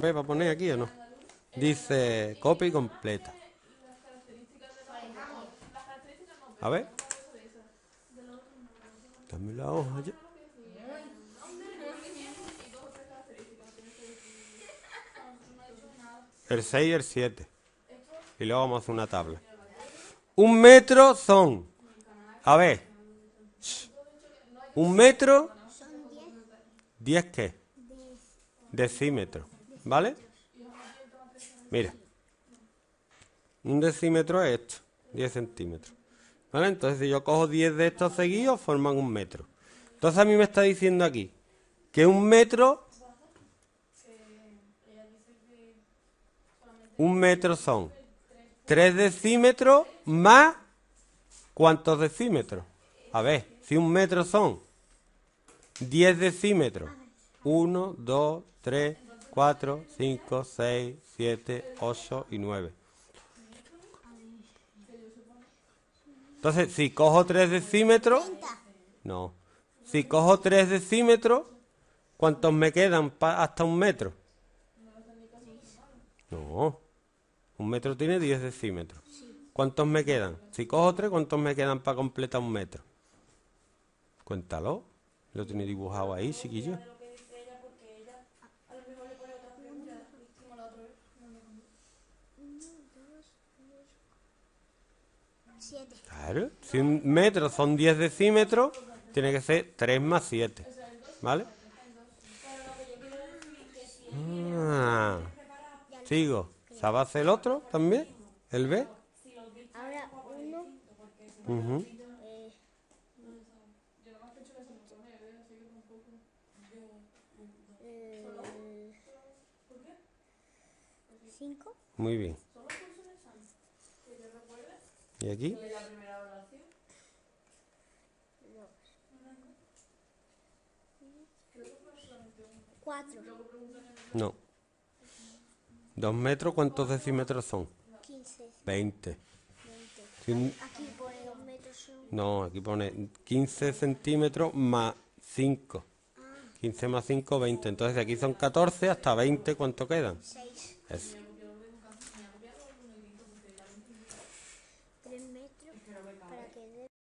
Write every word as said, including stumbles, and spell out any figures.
tres para poner aquí o no? Dice copia y completa. A ver. Dame la hoja ya. El seis y el siete. Y luego vamos a hacer una tabla. Un metro son... A ver. Un metro... ¿Diez qué? Decímetros. ¿Vale? Mira. Un decímetro es esto. diez centímetros. ¿Vale? Entonces si yo cojo diez de estos seguidos, forman un metro. Entonces a mí me está diciendo aquí que un metro... Un metro son tres decímetros más... ¿Cuántos decímetros? A ver, si un metro son diez decímetros. uno, dos, tres, cuatro, cinco, seis, siete, ocho y nueve. Entonces, si cojo tres decímetros... No. Si cojo tres decímetros, ¿cuántos me quedan pa hasta un metro? No. Un metro tiene diez decímetros. ¿Cuántos me quedan? Si cojo tres, ¿cuántos me quedan para completar un metro? Cuéntalo. Lo tiene dibujado ahí, chiquillo. Claro. Si un metro son diez decímetros, tiene que ser tres más siete. ¿Vale? Ah. Sigo. ¿Sabes hacer el otro también? ¿El B? Ahora uno. Uh-huh. Eh, eh, cinco. Muy bien. ¿Y aquí? Cuatro. No. Dos metros, ¿cuántos decímetros son? Quince. Veinte. Veinte. Si un- Aquí pone dos metros. Son... No, aquí pone quince centímetros más cinco. quince más cinco, veinte. Entonces de aquí son catorce hasta veinte, ¿cuánto quedan? Seis. Eso.